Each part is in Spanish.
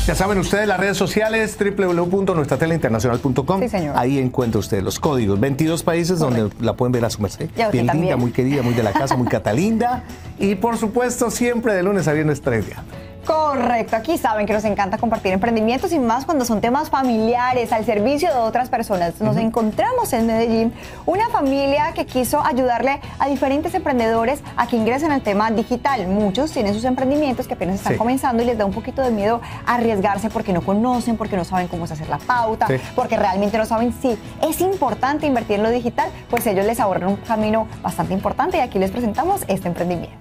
Ya saben ustedes, las redes sociales, www.nuestratelainternacional.com. Sí, señor. Ahí encuentra usted los códigos. 22 países donde la pueden ver a su merced. Bien linda, también. muy querida, muy de la casa, muy catalinda. Y por supuesto, siempre de lunes a viernes 3 días. Correcto, aquí saben que nos encanta compartir emprendimientos y más cuando son temas familiares al servicio de otras personas. Nos encontramos en Medellín una familia que quiso ayudarle a diferentes emprendedores a que ingresen al tema digital. Muchos tienen sus emprendimientos que apenas están comenzando y les da un poquito de miedo arriesgarse porque no conocen, porque no saben cómo es hacer la pauta, porque realmente no saben si es importante invertir en lo digital. Pues ellos les ahorran un camino bastante importante y aquí les presentamos este emprendimiento.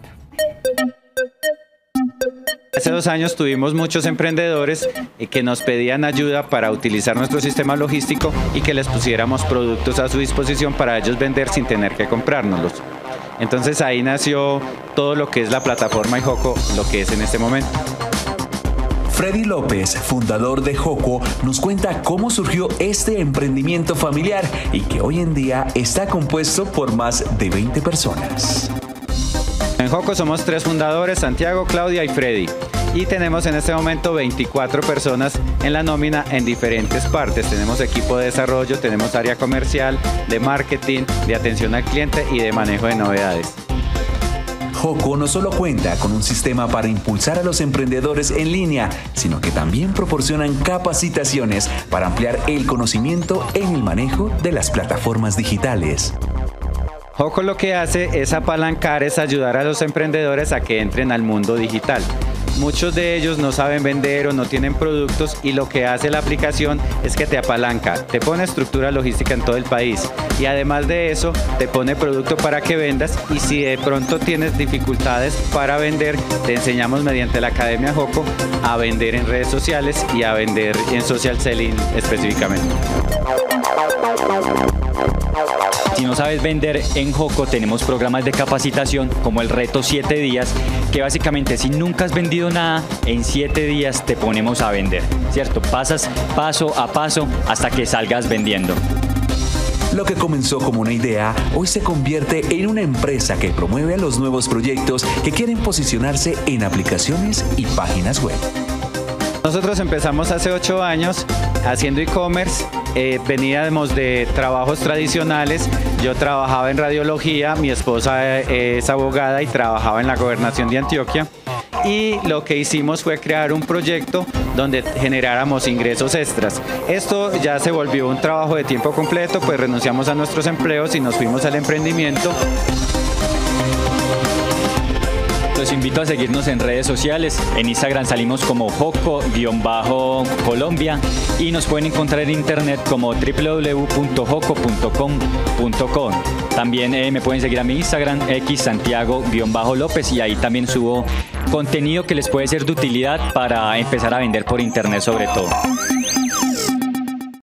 Hace 2 años tuvimos muchos emprendedores que nos pedían ayuda para utilizar nuestro sistema logístico y que les pusiéramos productos a su disposición para ellos vender sin tener que comprárnoslos. Entonces ahí nació todo lo que es la plataforma iHoco, lo que es en este momento. Freddy López, fundador de Joco, nos cuenta cómo surgió este emprendimiento familiar y que hoy en día está compuesto por más de 20 personas. En Joco somos 3 fundadores, Santiago, Claudia y Freddy. Y tenemos en este momento 24 personas en la nómina en diferentes partes. Tenemos equipo de desarrollo, tenemos área comercial, de marketing, de atención al cliente y de manejo de novedades. Joco no solo cuenta con un sistema para impulsar a los emprendedores en línea, sino que también proporcionan capacitaciones para ampliar el conocimiento en el manejo de las plataformas digitales. Joco lo que hace es apalancar, es ayudar a los emprendedores a que entren al mundo digital. Muchos de ellos no saben vender o no tienen productos y lo que hace la aplicación es que te apalanca, te pone estructura logística en todo el país y además de eso te pone producto para que vendas y si de pronto tienes dificultades para vender, te enseñamos mediante la Academia Joco a vender en redes sociales y a vender en social selling específicamente. Si no sabes vender, en Joco tenemos programas de capacitación como el reto 7 días, que básicamente si nunca has vendido nada, en 7 días te ponemos a vender, ¿cierto? Pasas paso a paso hasta que salgas vendiendo. Lo que comenzó como una idea, hoy se convierte en una empresa que promueve a los nuevos proyectos que quieren posicionarse en aplicaciones y páginas web. Nosotros empezamos hace 8 años haciendo e-commerce. Veníamos de trabajos tradicionales, yo trabajaba en radiología, mi esposa es abogada y trabajaba en la gobernación de Antioquia y lo que hicimos fue crear un proyecto donde generáramos ingresos extras. Esto ya se volvió un trabajo de tiempo completo, pues renunciamos a nuestros empleos y nos fuimos al emprendimiento. Los invito a seguirnos en redes sociales. En Instagram salimos como Joco_Colombia y nos pueden encontrar en internet como www.joco.com.co. También me pueden seguir a mi Instagram, Santiago_López, y ahí también subo contenido que les puede ser de utilidad para empezar a vender por internet sobre todo.